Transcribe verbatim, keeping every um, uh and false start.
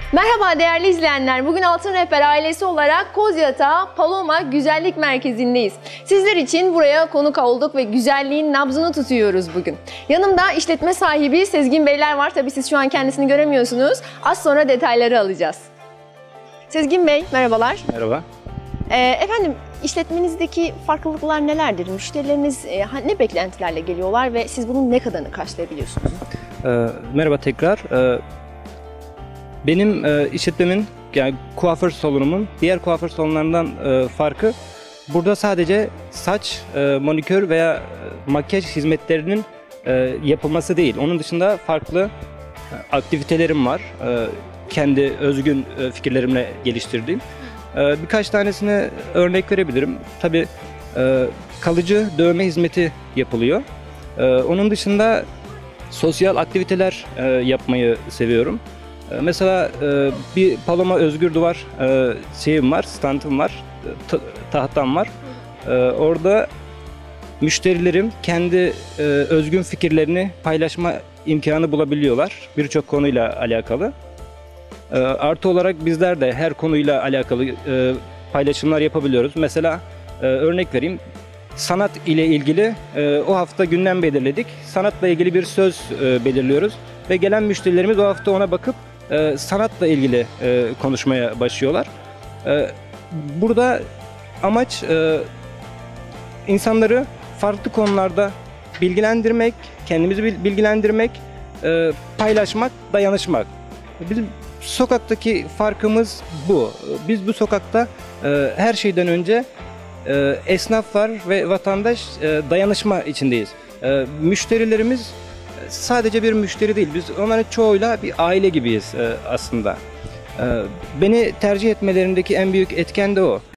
Merhaba değerli izleyenler. Bugün Altın Rehber ailesi olarak Kozyatağı Paloma Güzellik Merkezi'ndeyiz. Sizler için buraya konuk olduk ve güzelliğin nabzını tutuyoruz bugün. Yanımda işletme sahibi Sezgin Beyler var. Tabii siz şu an kendisini göremiyorsunuz. Az sonra detayları alacağız. Sezgin Bey merhabalar. Merhaba. Ee, efendim işletmenizdeki farklılıklar nelerdir? Müşterileriniz e, ne beklentilerle geliyorlar ve siz bunun ne kadarını karşılayabiliyorsunuz? Ee, merhaba tekrar. Ee, benim e, işletmemin, yani kuaför salonumun diğer kuaför salonlarından e, farkı burada sadece saç, e, manikür veya e, makyaj hizmetlerinin e, yapılması değil. Onun dışında farklı e, aktivitelerim var. E, kendi özgün e, fikirlerimle geliştirdiğim. E, birkaç tanesine örnek verebilirim. Tabii e, kalıcı dövme hizmeti yapılıyor. E, onun dışında sosyal aktiviteler e, yapmayı seviyorum. E, mesela e, bir Paloma Özgür Duvar e, şeyim var, standım var, tahtam var. E, orada müşterilerim kendi e, özgün fikirlerini paylaşma imkanı bulabiliyorlar birçok konuyla alakalı. E, artı olarak bizler de her konuyla alakalı e, paylaşımlar yapabiliyoruz. Mesela e, örnek vereyim. Sanat ile ilgili e, o hafta gündem belirledik. Sanatla ilgili bir söz e, belirliyoruz ve gelen müşterilerimiz o hafta ona bakıp e, sanatla ilgili e, konuşmaya başlıyorlar. E, burada amaç e, insanları farklı konularda bilgilendirmek, kendimizi bilgilendirmek, e, paylaşmak, dayanışmak. Bizim sokaktaki farkımız bu. Biz bu sokakta e, her şeyden önce e, esnaf var ve vatandaş e, dayanışma içindeyiz. E, müşterilerimiz sadece bir müşteri değil. Biz onların çoğuyla bir aile gibiyiz e, aslında. E, beni tercih etmelerindeki en büyük etken de o.